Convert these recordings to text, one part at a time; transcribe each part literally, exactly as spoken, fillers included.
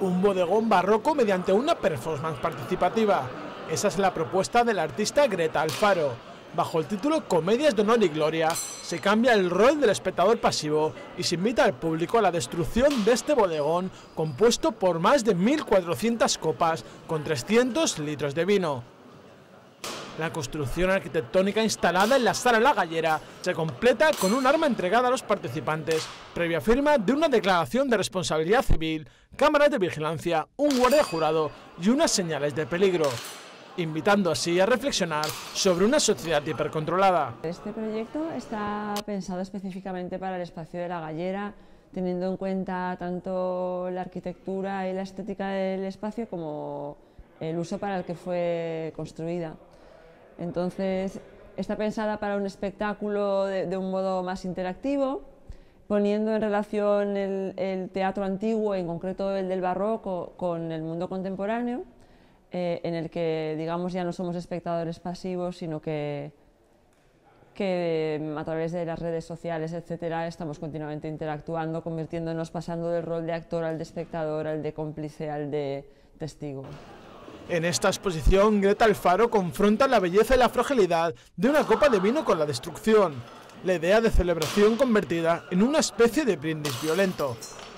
un bodegón barroco mediante una performance participativa. Esa es la propuesta del artista Greta Alfaro. Bajo el título Comedias de Honor y Gloria, se cambia el rol del espectador pasivo y se invita al público a la destrucción de este bodegón compuesto por más de mil cuatrocientas copas con trescientos litros de vino. La construcción arquitectónica instalada en la Sala La Gallera se completa con un arma entregada a los participantes, previa firma de una declaración de responsabilidad civil, cámaras de vigilancia, un guardia jurado y unas señales de peligro, invitando así a reflexionar sobre una sociedad hipercontrolada. Este proyecto está pensado específicamente para el espacio de La Gallera, teniendo en cuenta tanto la arquitectura y la estética del espacio como el uso para el que fue construida. Entonces, está pensada para un espectáculo de, de un modo más interactivo, poniendo en relación el, el teatro antiguo, en concreto el del barroco, con el mundo contemporáneo, eh, en el que, digamos, ya no somos espectadores pasivos, sino que, que a través de las redes sociales, etcétera, estamos continuamente interactuando, convirtiéndonos, pasando del rol de actor al de espectador, al de cómplice, al de testigo. En esta exposición, Greta Alfaro confronta la belleza y la fragilidad de una copa de vino con la destrucción, la idea de celebración convertida en una especie de brindis violento.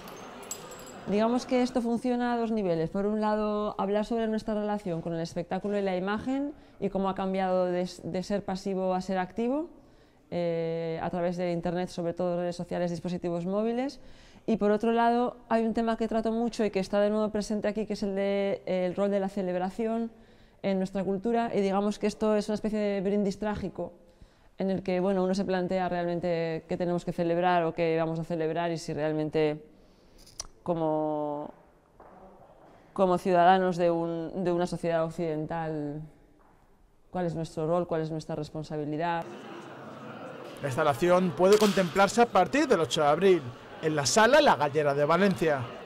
Digamos que esto funciona a dos niveles. Por un lado, hablar sobre nuestra relación con el espectáculo y la imagen y cómo ha cambiado de, de ser pasivo a ser activo eh, a través de Internet, sobre todo redes sociales, dispositivos móviles. Y por otro lado, hay un tema que trato mucho y que está de nuevo presente aquí, que es el, de, el rol de la celebración en nuestra cultura, y digamos que esto es una especie de brindis trágico, en el que bueno, uno se plantea realmente qué tenemos que celebrar o qué vamos a celebrar, y si realmente como, como ciudadanos de, un, de una sociedad occidental, cuál es nuestro rol, cuál es nuestra responsabilidad. La instalación puede contemplarse a partir del ocho de abril, en la Sala La Gallera de Valencia.